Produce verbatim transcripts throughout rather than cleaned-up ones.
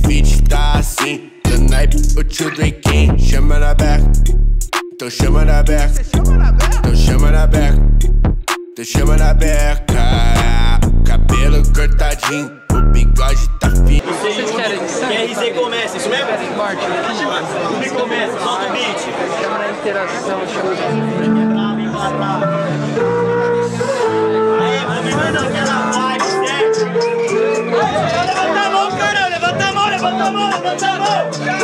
beat tá assim. Do naipe, o tio Drinking. Chama na beca, então chama na beca. Então chama na beca, então chama na beca. Cabelo cortadinho, o bigode tá fino. Vocês querem que R Z comece, isso mesmo? Corte. Me começa, solta o beat. Chama na interação, chama Aí, vamos mandar aquela vibe, certo? Levanta a mão, caralho, levanta a mão, levanta a mão, levanta a mão.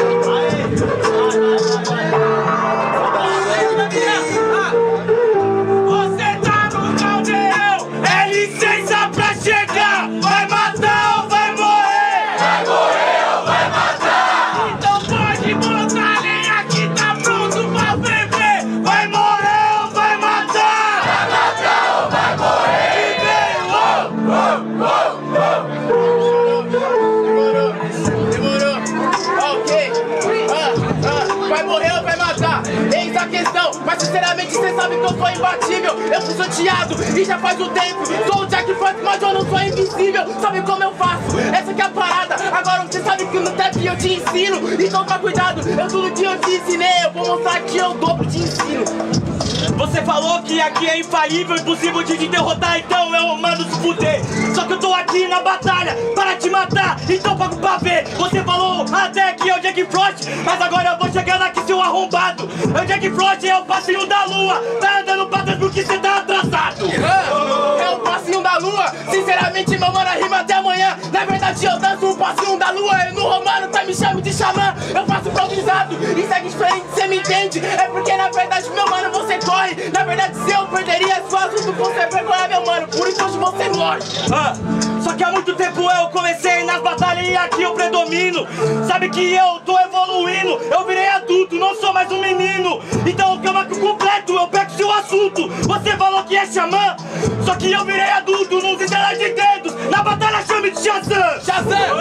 Você tá no caldeirão, é licença pra chegar. Vai matar ou vai morrer? Vai morrer ou vai matar? Então pode botar lenha que tá pronto pra ferver. Vai morrer ou vai matar? Vai matar ou vai morrer? E vem, uou, uou, uou, Demorou, demorou, ok. Ah, ah, vai morrer ou vai matar? Eis a questão, mas sinceramente cê sabe que eu sou imbatível. Eu fui sorteado e já faz um tempo. Sou o Jack Frost, mas eu não sou invisível. Sabe como eu faço? Essa que é a parada. Agora você sabe que no tap eu te ensino. Então tá cuidado, eu tudo que eu te ensinei. Eu vou mostrar que eu dobro de ensino. Você falou que aqui é infalível, impossível de te derrotar, então eu mando se fuder. Só que eu tô aqui na batalha para te matar, então pago pra ver. Você falou até que é o Jack Frost, mas agora eu vou chegando aqui, seu arrombado. O Jack Frost é o passinho da lua, tá andando pra trás porque cê tá atrasado. Ah, é o passinho da lua. Sinceramente, meu mano, rima até amanhã. Na verdade, eu danço o passinho da lua. E no romano, tá me chamando de xamã. Eu faço improvisado e segue diferente, cê me entende? É porque na verdade, meu mano, você corre. Na verdade, se eu perderia sua assunto, você vergonha, meu mano. Por isso hoje você morre. Ah, só que há muito tempo eu comecei nas batalhas e aqui eu predomino. Sabe que eu tô evoluindo, eu virei adulto, não sou mais um menino. Então calma que eu completo, eu pego seu assunto. Você falou que é xamã, só que eu virei adulto, não se de dedos. Na batalha chame de Shazam. Shazam!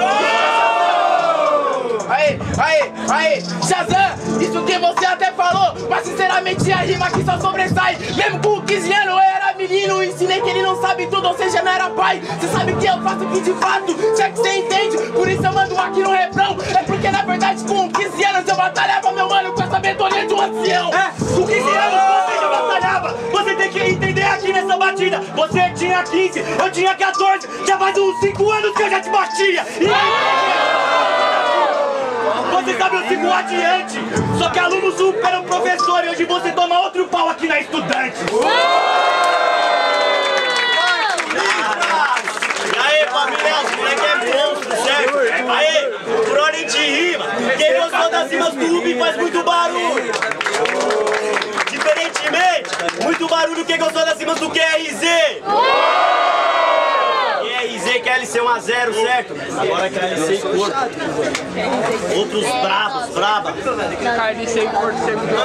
Aê, aê, aê, Shazam! Isso que você até falou, mas sinceramente a rima aqui só sobressai. Mesmo com quinze anos eu era menino, ensinei que ele não sabe tudo, ou seja, não era pai. Você sabe que eu faço aqui de fato, já que você entende, por isso eu mando aqui no refrão. É porque na verdade com quinze anos eu batalhava, meu mano, com essa mentoria de um ancião. É, com quinze anos você já batalhava. Você tem que entender aqui nessa batida. Você tinha quinze, eu tinha quatorze. Já faz uns cinco anos que eu já te batia. E aí? Você sabe, eu sigo adiante. Só que aluno supera o professor e hoje você toma outro pau aqui na estudante. E aí, família, os moleque é monstro, certo? Aí, por ordem de rima, quem gostou das rimas do Ubi faz muito barulho. Diferentemente, muito barulho quem gostou das rimas do Q R Z. Q R Z, Q L C um a zero, certo? Agora Q L C e corpo. Outros bravos, braba. K L C e corte segundo.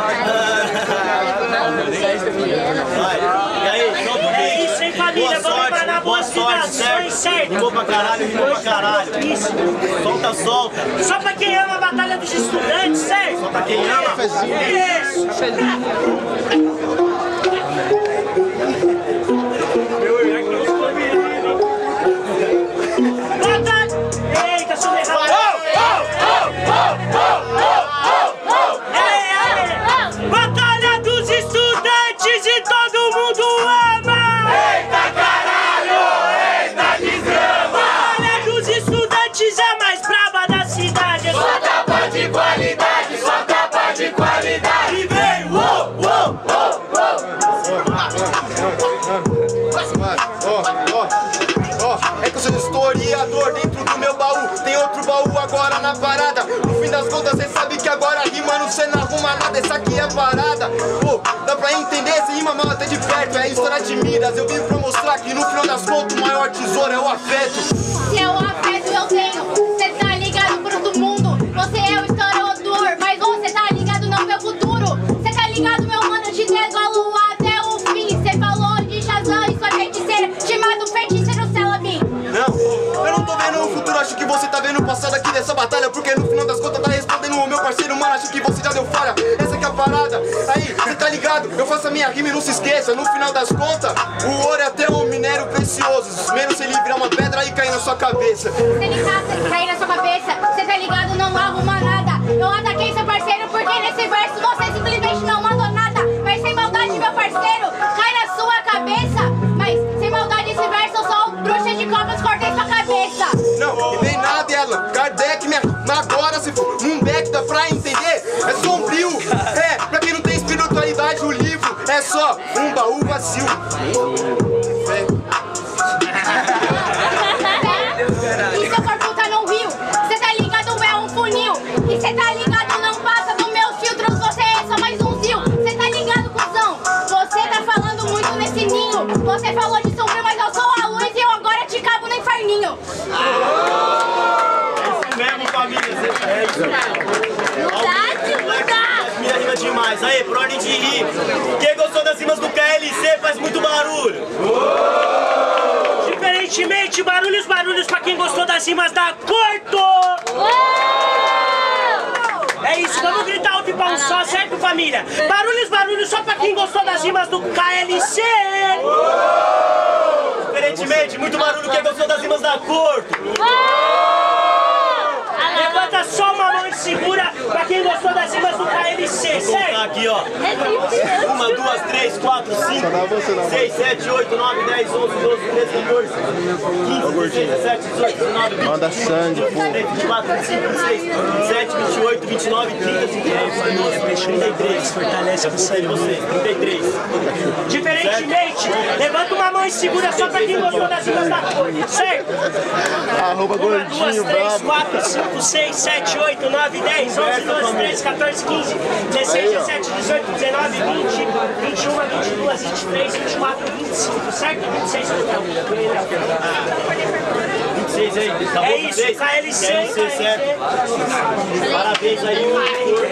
E aí, solta o beat. Boa sorte, boa sorte, certo? Rimou pra caralho, rimou pra caralho. Isso. Solta, solta. Só pra quem ama a Batalha dos Estudantes, certo? Só pra quem ama. Isso. Eita, deixa eu errar. Batalha dos Estudantes e todo mundo ama! Eita caralho, eita desgrama. Batalha dos Estudantes é a mais braba da cidade. Só tapa de qualidade, só tapa de qualidade. E vem, uou, uou, uou, uou. É que eu sou historiador dentro do meu baú. Tem outro baú agora na parada. No fim das contas cê sabe que agora rimando cê não arruma nada. Essa aqui é a parada. Pô, dá pra entender, esse rima mal até de perto. É a história de Midas. Eu vim pra mostrar que no final das contas o maior tesouro é o afeto. Se é o afeto eu tenho, cê tá ligado pro todo mundo. Você é o historiador, mas você tá ligado no meu futuro. Cê tá ligado, meu mano, te degualo até o fim. Cê falou de Shazam e sua feiticeira, chamado feiticeiro Celabim. Não, eu não tô vendo o futuro, acho que você tá vendo o passado aqui dessa batalha. Porque no final das contas tá respondendo o meu parceiro, mano, acho que você já deu falha. Essa que é a parada, aí, cê tá ligado, eu faço a minha rima e não se esqueça. No final das contas, o ouro é até um minério precioso. Menos se ele virar uma pedra e cair na sua cabeça. Se ele tá cair na sua cabeça, cê tá ligado? Kardec, minha rima agora se for num beck, dá pra entender? É sombrio, é, pra quem não tem espiritualidade, o livro é só um baú vazio. E seu corpo tá no rio, cê tá ligado, é um funil. E cê tá ligado, não passa dos meus filtros, você é só mais um zio. Cê tá ligado, cuzão, você tá falando muito nesse ninho. Você falou de sombrio, mas eu sou a luz e eu agora te cabo no inferninho. É isso mesmo, família, é isso mesmo. Mudade, mudade. Minha rima demais, aí, por ordem de rir. Quem gostou das rimas do K L C faz muito barulho. Diferentemente, barulhos, barulhos pra quem gostou das rimas da Corto! É isso, vamos gritar alto e pau só, certo, família? Barulhos, barulhos só pra quem gostou das rimas do K L C! Diferentemente, muito barulho quem gostou das rimas da Corto! Levanta só uma mão e segura pra quem gostou das rimas do K L C, Vou contar certo? aqui, ó. Uma, duas, três, quatro, cinco, seis, sete, oito, nove, dez, onze, doze, treze, quatorze, quinze, dezesseis, dezessete, dezoito, dezenove, vinte, Manda sangue, pô. vinte e quatro, vinte e cinco, vinte e seis, vinte e sete, vinte e oito, vinte e nove, trinta, trinta e três, trinta e três, fortalece você de vocês, trinta e três. Diferentemente, levanta uma mão e segura só pra quem gostou das rimas da Corto, certo? Arroba Uma, duas, gordinho, três, brabo. quatro, cinco, seis, sete, oito, nove, dez, onze, doze, treze, quatorze, quinze, dezesseis, dezessete, dezoito, dezenove, vinte, vinte e um, vinte e dois, vinte e três, vinte e quatro, vinte e cinco, certo? vinte e seis, vinte e seis aí, tá bom? É isso, K L C, K L C, certo? Parabéns aí, o